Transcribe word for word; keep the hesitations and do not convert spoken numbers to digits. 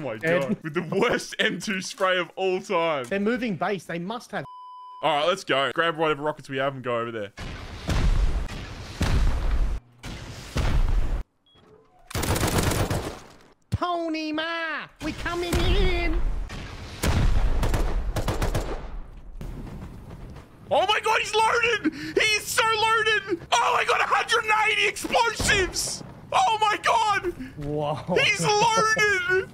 my god. With the worst M two spray of all time. They're moving base. They must have. All right, let's go. Grab whatever rockets we have and go over there. Pony Ma, we coming in. Oh my god, he's loaded! He's so loaded! Oh my god, one hundred eighty explosives! Oh my god! Whoa. He's loaded!